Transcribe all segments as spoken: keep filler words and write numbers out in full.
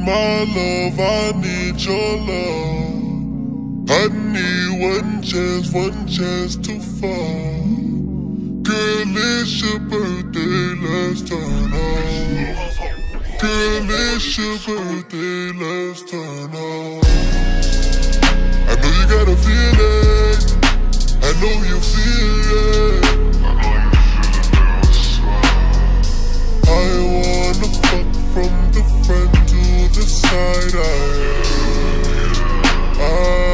my love, I need your love. I need one chance, one chance to fall. Girl, it's your birthday, let's turn off. Girl, it's your birthday, let's turn off. I know you got a feeling, I know you feel it. I wanna fuck from the front to the side. I,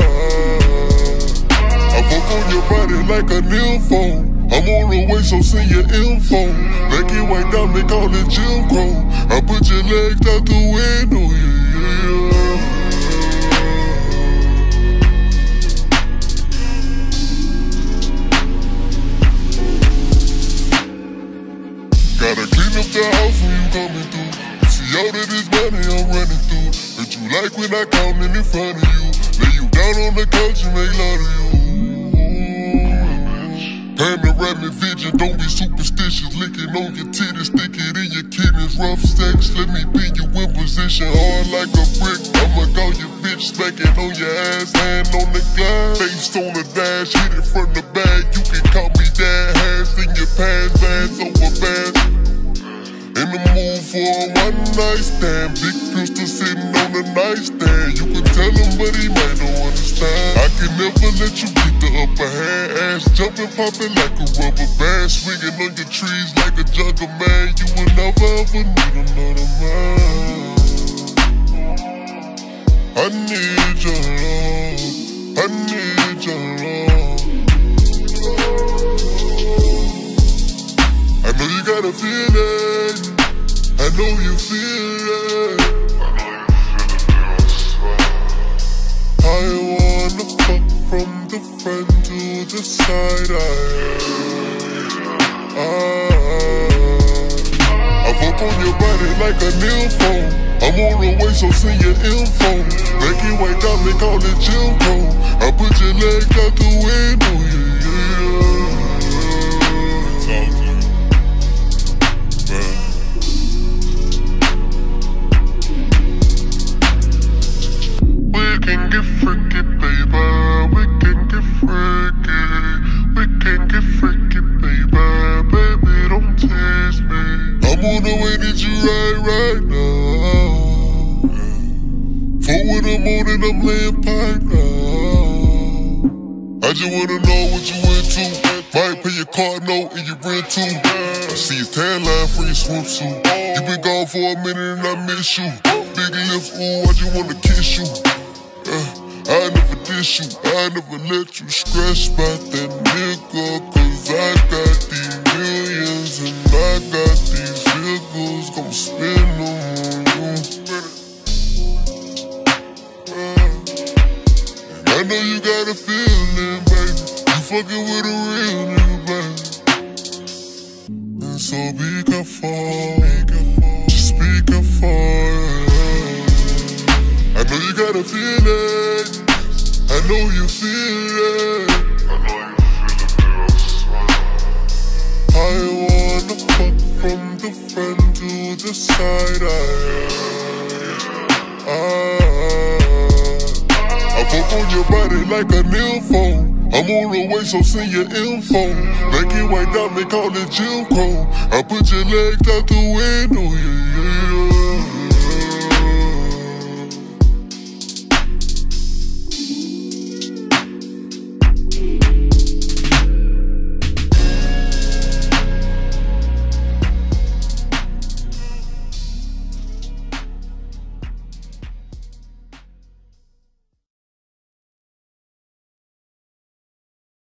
I, I fuck on your body like a nympho. I'm on the way, so send your info. Make it white down, they call it Jim Crow. I put your legs out the window, yeah, yeah. Gotta clean up the house when you coming through. You see all of this money I'm running through. But you like when I countin' in front of you. Lay you down on the couch and make love to you. Panoramic vision, don't be superstitious. Licking on your titties, stick it in your kidneys. Rough sex, let me be you in position. Hard like a brick, I'ma call your bitch. Smacking on your ass, hand on the glass. Face on the dash, hit it from the back. You can call me dad, hands in your pants, bands over bands. In the mood for a one night stand. Big pistol sitting on the nightstand. You can tell him, but he might not understand. I can never let you get the upper hand. Ass jumping, popping like a rubber band. Swinging on your trees like a jungle man. You will never ever need another man. I need your love, I need your love. I know you got a feeling, I know you feel it. I wanna fuck from the front to the side. I, I, I fuck on your body like a nympho. I'm on the way, so send your info. Make it white down, they call it Jim Crow. I put your legs out the window, yeah, yeah. Talk to me. We can get freaky, baby. We can get freaky. We can get freaky, baby. Baby, don't tease me. I'm on the way that you right, right now. Four in the morning, I'm laying pipe now. I just wanna know what you into. Might pay your car note and your rent too. I see your tan line for your swimsuit. You been gone for a minute and I miss you. Big lips, ooh, I just wanna kiss you. Uh, I never dish you, I never let you scratch by that nigga. Cause I got these millions and I got these figures. Gon' spend them on you. And I know you got a feeling, baby. You fucking with a real nigga, baby. And so be careful, just be careful. I know you got a feeling, I know you feel it. I wanna fuck from the front to the side. I, I, I fuck on your body like a nympho. I'm on the way, so send your info. Make it white down, they call it Jim Crow. I put your legs out the window, yeah, yeah.